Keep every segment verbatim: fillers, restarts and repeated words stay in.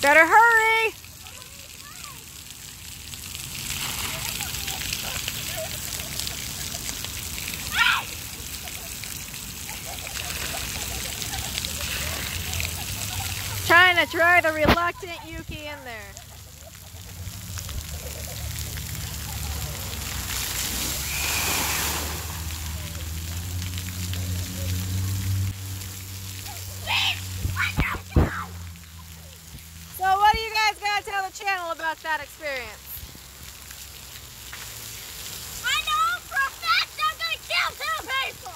Better hurry! Trying to drag the reluctant Yuki in there. So what do you guys gotta tell the channel about that experience? I know for a fact I'm gonna kill two people!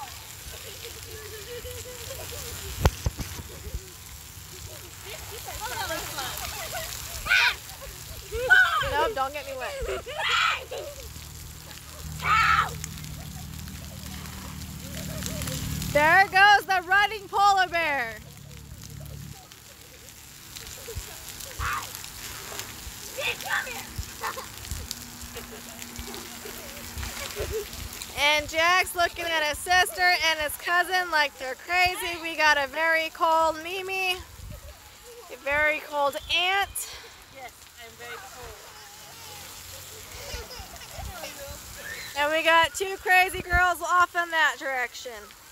Nope, don't get me wet. There goes the running polar bear. Come here. And Jack's looking at his sister and his cousin like they're crazy. We got a very cold Mimi, a very cold aunt. Yes, I'm very cold. And we got two crazy girls off in that direction.